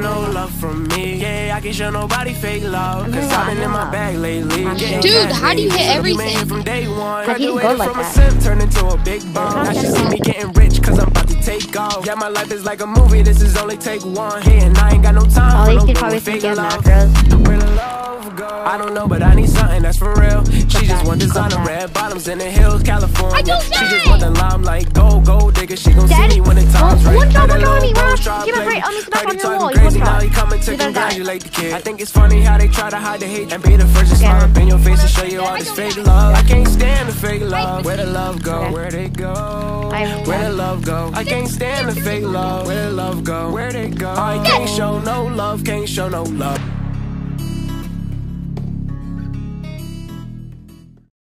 no love from me. Yeah, I can't show nobody fake love, cause I've been in my bag lately. Dude, how do you hit everything? From day one, How do you go graduated like from a that? simp, turned into a big bomb. Now she see me getting rich, cause I'm about to take off. Yeah, my life is like a movie, this is only take one. Hey, and I ain't got no time Oh, for these no could probably fake think of love. macros. Where the love go? I don't know, but I need something that's for real. She just want designer red bottoms in the hills, California. She just want the limelight, gold digger. She gon' see me when the time's right. One drop That on me, little run. ghost Give drop it right on me, lady. stop on Heard he your wall. talking You crazy, one now shot. he coming to You don't die. congratulate the kid. I think it's funny how they try to hide the hate and be the first to smile up in your face and show you all this fake love. I can't stand the fake love. Where the love go? Where they go? Where the love go? I can't stand the fake love. Where the love go? Where they go? I can't show no love, can't show no love.